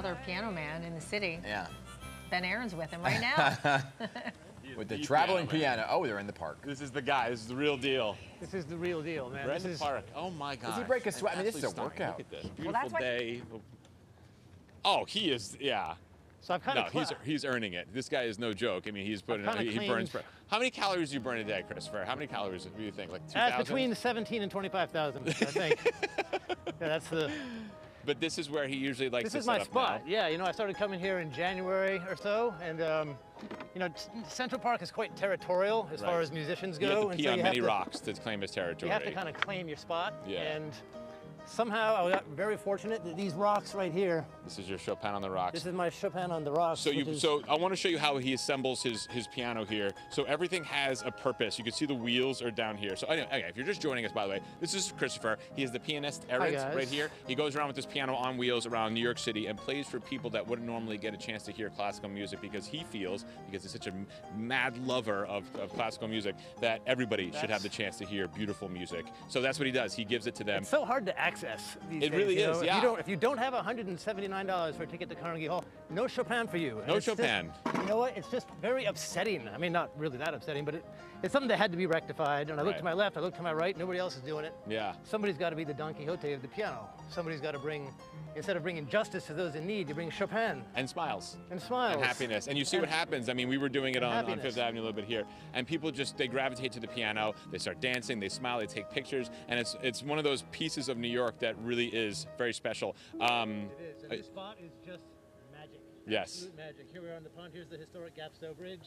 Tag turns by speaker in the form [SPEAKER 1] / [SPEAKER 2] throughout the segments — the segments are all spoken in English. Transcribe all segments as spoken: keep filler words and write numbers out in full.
[SPEAKER 1] other piano man in the city.
[SPEAKER 2] Yeah.
[SPEAKER 1] Ben Aaron's with him right now.
[SPEAKER 2] With the traveling piano. Oh, they're in the park.
[SPEAKER 3] This is the guy. This is the real deal.
[SPEAKER 4] This is the real deal, man.
[SPEAKER 3] Brendan
[SPEAKER 4] this is...
[SPEAKER 3] Park. Oh my God.
[SPEAKER 2] Does he break a sweat? I mean, this is a workout.
[SPEAKER 3] Look at this. Beautiful
[SPEAKER 1] Well, that's why-
[SPEAKER 3] day. Oh, he is. Yeah.
[SPEAKER 4] So I've kind
[SPEAKER 3] No,
[SPEAKER 4] of
[SPEAKER 3] he's he's earning it. This guy is no joke. I mean, he's putting.
[SPEAKER 4] kinda
[SPEAKER 3] He burns.
[SPEAKER 4] claimed-
[SPEAKER 3] How many calories do you burn a day, Christopher? How many calories do you think? Like two
[SPEAKER 4] That's
[SPEAKER 3] thousand?
[SPEAKER 4] between seventeen and twenty-five thousand, I think. Yeah, that's the.
[SPEAKER 3] But this is where he usually likes
[SPEAKER 4] This
[SPEAKER 3] to
[SPEAKER 4] is
[SPEAKER 3] set
[SPEAKER 4] my
[SPEAKER 3] up
[SPEAKER 4] spot.
[SPEAKER 3] now.
[SPEAKER 4] Yeah, you know, I started coming here in January or so, and um, you know, Central Park is quite territorial as
[SPEAKER 3] Right.
[SPEAKER 4] far as musicians
[SPEAKER 3] You
[SPEAKER 4] go.
[SPEAKER 3] have to
[SPEAKER 4] and
[SPEAKER 3] pee
[SPEAKER 4] so
[SPEAKER 3] on
[SPEAKER 4] you
[SPEAKER 3] many
[SPEAKER 4] have to,
[SPEAKER 3] rocks to claim his territory.
[SPEAKER 4] You have to kind of claim your spot.
[SPEAKER 3] Yeah.
[SPEAKER 4] And somehow I got very fortunate that these rocks right here.
[SPEAKER 3] This is your Chopin on the rocks.
[SPEAKER 4] This is my Chopin on the rocks.
[SPEAKER 3] So you,
[SPEAKER 4] which is,
[SPEAKER 3] so I want to show you how he assembles his his piano here. So everything has a purpose. You can see the wheels are down here. So anyway, okay, if you're just joining us, by the way, this is Christopher. He is the pianist Eric
[SPEAKER 4] guys.
[SPEAKER 3] right here. He goes around with this piano on wheels around New York City and plays for people that wouldn't normally get a chance to hear classical music because he feels, because he's such a mad lover of, of classical music, that everybody should have the chance to hear beautiful music. So that's what he does. He gives it to them.
[SPEAKER 4] It's so hard to access these
[SPEAKER 3] It
[SPEAKER 4] days,
[SPEAKER 3] really
[SPEAKER 4] you know?
[SPEAKER 3] is,
[SPEAKER 4] If
[SPEAKER 3] yeah.
[SPEAKER 4] you don't, if you don't have one hundred seventy-nine dollars for a ticket to Carnegie Hall, no Chopin for you. And
[SPEAKER 3] No
[SPEAKER 4] it's just-
[SPEAKER 3] Chopin.
[SPEAKER 4] you know what? It's just very upsetting. I mean, not really that upsetting, but it, it's something that had to be rectified. And I look
[SPEAKER 3] Right.
[SPEAKER 4] to my left, I look to my right, nobody else is doing it.
[SPEAKER 3] Yeah.
[SPEAKER 4] Somebody's got to be the Don Quixote of the piano. Somebody's got to bring, instead of bringing justice to those in need, you bring Chopin
[SPEAKER 3] And smiles.
[SPEAKER 4] and smiles.
[SPEAKER 3] And happiness. And you see
[SPEAKER 4] And-
[SPEAKER 3] what happens. I mean, we were doing it on, on
[SPEAKER 4] happiness.
[SPEAKER 3] Fifth Avenue a little bit here, and people just, they gravitate to the piano, they start dancing, they smile, they take pictures, and it's it's one of those pieces of New York that really is very special. Um,
[SPEAKER 4] It is, and
[SPEAKER 3] I-
[SPEAKER 4] this spot is just magic.
[SPEAKER 3] Yes.
[SPEAKER 4] Absolute magic. Here we are on the pond. Here's the historic Gapstow Bridge.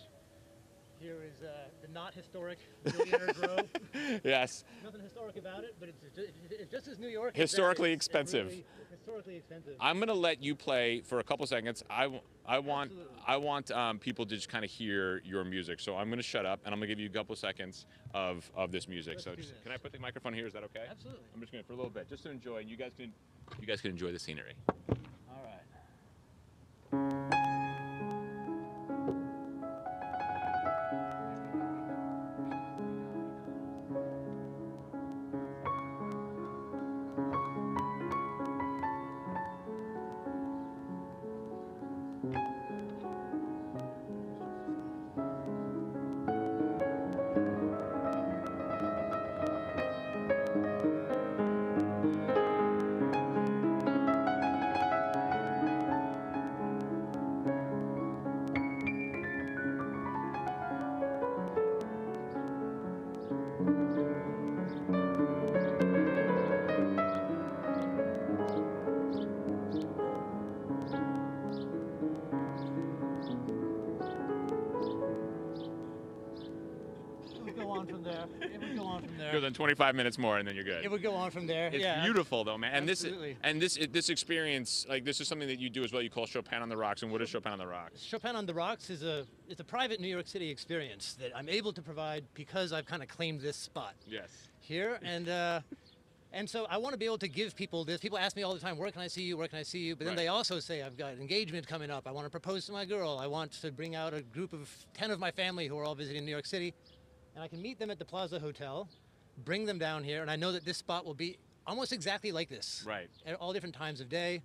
[SPEAKER 4] Here is uh, the not historic Billionaire's Row.
[SPEAKER 3] yes.
[SPEAKER 4] Nothing historic about it, but it's just, it's just as New York. it's-
[SPEAKER 3] Historically
[SPEAKER 4] it's- it's
[SPEAKER 3] expensive.
[SPEAKER 4] really historically expensive.
[SPEAKER 3] I'm gonna let you play for a couple seconds. I, w- I want
[SPEAKER 4] Absolutely.
[SPEAKER 3] I want um, people to just kind of hear your music. So I'm gonna shut up and I'm gonna give you a couple seconds of, of this music.
[SPEAKER 4] Let's
[SPEAKER 3] so
[SPEAKER 4] do
[SPEAKER 3] just,
[SPEAKER 4] this.
[SPEAKER 3] can I put the microphone here? Is that okay?
[SPEAKER 4] Absolutely.
[SPEAKER 3] I'm just gonna for a little bit, just to enjoy. And you guys can you guys can enjoy the scenery.
[SPEAKER 4] All right. It would go on from there. It would go on from there.
[SPEAKER 3] Go then twenty-five minutes more and then you're good.
[SPEAKER 4] It would go on from there.
[SPEAKER 3] It's
[SPEAKER 4] yeah.
[SPEAKER 3] beautiful though, man. And
[SPEAKER 4] Absolutely.
[SPEAKER 3] this and this this experience, like this is something that you do as well. You call Chopin on the Rocks. And what is Chopin on the Rocks?
[SPEAKER 4] Chopin on the Rocks is a it's a private New York City experience that I'm able to provide because I've kind of claimed this spot
[SPEAKER 3] Yes.
[SPEAKER 4] here, and uh, and so I want to be able to give people this. People ask me all the time, where can I see you? Where can I see you? But then
[SPEAKER 3] Right.
[SPEAKER 4] they also say, I've got an engagement coming up. I want to propose to my girl. I want to bring out a group of ten of my family who are all visiting New York City, and I can meet them at the Plaza Hotel, bring them down here, and I know that this spot will be almost exactly like this.
[SPEAKER 3] Right.
[SPEAKER 4] At all different times of day.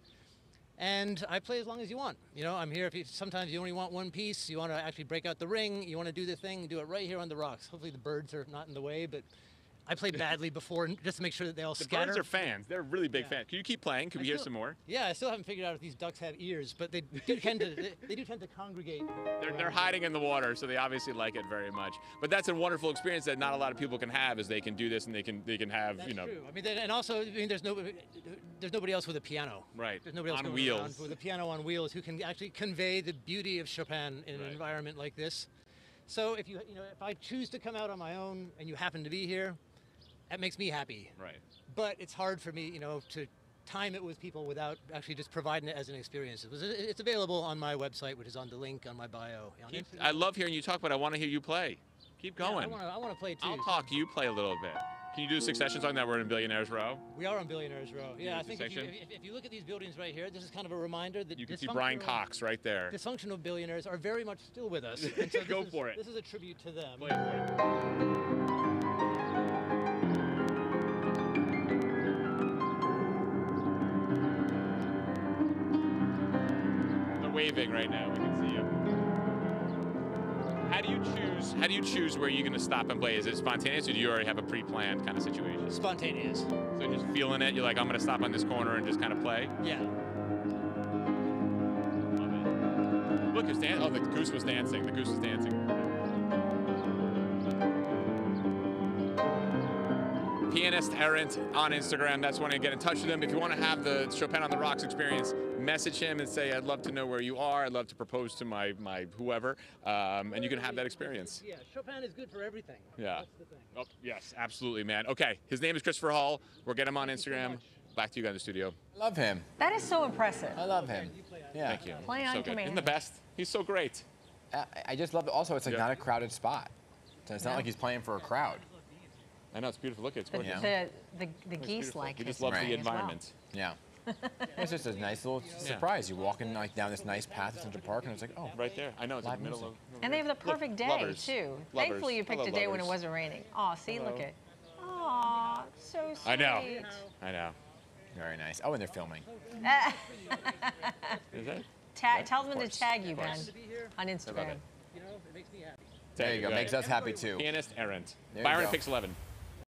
[SPEAKER 4] And I play as long as you want. You know, I'm here if you, sometimes you only want one piece, you want to actually break out the ring, you want to do the thing, do it right here on the rocks. Hopefully the birds are not in the way, but I played badly before just to make sure that they all
[SPEAKER 3] The
[SPEAKER 4] scatter.
[SPEAKER 3] birds are fans. They're really big
[SPEAKER 4] Yeah.
[SPEAKER 3] fans. Can you keep playing? Can
[SPEAKER 4] I
[SPEAKER 3] we hear
[SPEAKER 4] still-
[SPEAKER 3] some more?
[SPEAKER 4] Yeah, I still haven't figured out if these ducks have ears, but they do tend to they, they do tend to congregate.
[SPEAKER 3] They're,
[SPEAKER 4] around
[SPEAKER 3] they're
[SPEAKER 4] here.
[SPEAKER 3] hiding in the water, so they obviously like it very much. But that's a wonderful experience that not a lot of people can have, is they can do this and they can they can have
[SPEAKER 4] That's
[SPEAKER 3] you know
[SPEAKER 4] true. I mean, they- and also, I mean, there's no, there's nobody else with a piano.
[SPEAKER 3] right
[SPEAKER 4] There's nobody else
[SPEAKER 3] on
[SPEAKER 4] going
[SPEAKER 3] wheels.
[SPEAKER 4] around with a piano on wheels who can actually convey the beauty of Chopin in an
[SPEAKER 3] Right.
[SPEAKER 4] environment like this. So if you, you know, if I choose to come out on my own and you happen to be here, that makes me happy.
[SPEAKER 3] Right.
[SPEAKER 4] But it's hard for me, you know, to time it with people without actually just providing it as an experience. It was, it's available on my website, which is on the link on my bio. On
[SPEAKER 3] Keep,
[SPEAKER 4] Instagram.
[SPEAKER 3] I love hearing you talk, but I want to hear you play. Keep
[SPEAKER 4] Yeah,
[SPEAKER 3] going.
[SPEAKER 4] I want to I wanna play too.
[SPEAKER 3] I'll talk. You play a little bit. Can you do a succession song that we're in Billionaires Row?
[SPEAKER 4] We are on Billionaires Row. Yeah, I
[SPEAKER 3] the
[SPEAKER 4] think if you,
[SPEAKER 3] section?
[SPEAKER 4] if, if you look at these buildings right here, this is kind of a reminder that
[SPEAKER 3] You can see Brian
[SPEAKER 4] dysfunctional-
[SPEAKER 3] Cox right there.
[SPEAKER 4] Dysfunctional billionaires are very much still with us. And so this
[SPEAKER 3] Go
[SPEAKER 4] is,
[SPEAKER 3] for it.
[SPEAKER 4] This is a tribute to them.
[SPEAKER 3] Play it for it. waving right now. We can see you. How do you choose? How do you choose where you're going to stop and play? Is it spontaneous, or do you already have a pre-planned kind of situation?
[SPEAKER 4] Spontaneous.
[SPEAKER 3] So you're just feeling it. You're like, I'm going to stop on this corner and just kind of play.
[SPEAKER 4] Yeah.
[SPEAKER 3] Love it. Look, it's dan- oh, the goose was dancing. The goose was dancing. Pianist Errant on Instagram. That's when I get in touch with him. If you want to have the Chopin on the Rocks experience, message him and say, I'd love to know where you are. I'd love to propose to my, my whoever. Um, and you can have that experience.
[SPEAKER 4] Yeah, Chopin is good for everything.
[SPEAKER 3] Yeah.
[SPEAKER 4] That's the thing.
[SPEAKER 3] Oh, yes, absolutely, man. Okay, his name is Christopher Hall. We'll get him on Instagram. Back to you guys in the studio.
[SPEAKER 2] I love him.
[SPEAKER 1] That is so impressive.
[SPEAKER 2] I love him. Yeah.
[SPEAKER 3] Thank you.
[SPEAKER 1] Play on
[SPEAKER 3] so good.
[SPEAKER 1] command.
[SPEAKER 3] Isn't the best? He's so great.
[SPEAKER 2] I, I just love it. Also, it's like
[SPEAKER 3] Yeah.
[SPEAKER 2] not a crowded spot. So it's not
[SPEAKER 1] No.
[SPEAKER 2] like he's playing for a crowd.
[SPEAKER 3] I know, it's beautiful. Look, it's
[SPEAKER 1] The,
[SPEAKER 3] gorgeous.
[SPEAKER 2] Yeah.
[SPEAKER 1] the, the, the geese
[SPEAKER 3] Beautiful.
[SPEAKER 1] like
[SPEAKER 3] He just
[SPEAKER 1] his
[SPEAKER 3] loves
[SPEAKER 2] Right.
[SPEAKER 3] the
[SPEAKER 1] as well.
[SPEAKER 3] environment.
[SPEAKER 2] Yeah. It's just a nice little surprise. You walk in like down this nice path in Central Park, and it's like, oh,
[SPEAKER 3] Right there. I know, it's in
[SPEAKER 2] Live
[SPEAKER 3] the middle
[SPEAKER 2] music.
[SPEAKER 3] of...
[SPEAKER 1] And they have the
[SPEAKER 3] Look,
[SPEAKER 1] perfect day,
[SPEAKER 3] lovers.
[SPEAKER 1] too.
[SPEAKER 3] Lovers.
[SPEAKER 1] Thankfully, you picked
[SPEAKER 3] Hello,
[SPEAKER 1] a day when it
[SPEAKER 3] lovers.
[SPEAKER 1] wasn't raining. Oh, see, look
[SPEAKER 3] Hello.
[SPEAKER 1] at. Aw, so sweet.
[SPEAKER 3] I know. I know.
[SPEAKER 2] very nice. Oh, and they're filming.
[SPEAKER 3] Is that?
[SPEAKER 1] Ta- tell them to
[SPEAKER 2] course,
[SPEAKER 1] tag you,
[SPEAKER 3] of
[SPEAKER 1] Ben,
[SPEAKER 3] course.
[SPEAKER 1] on
[SPEAKER 3] I love
[SPEAKER 1] Instagram.
[SPEAKER 3] it.
[SPEAKER 4] You know, it makes me happy.
[SPEAKER 2] There you go. Makes us happy too.
[SPEAKER 3] Pianist Errant.
[SPEAKER 2] There you
[SPEAKER 3] Byron
[SPEAKER 2] go.
[SPEAKER 3] Pix eleven.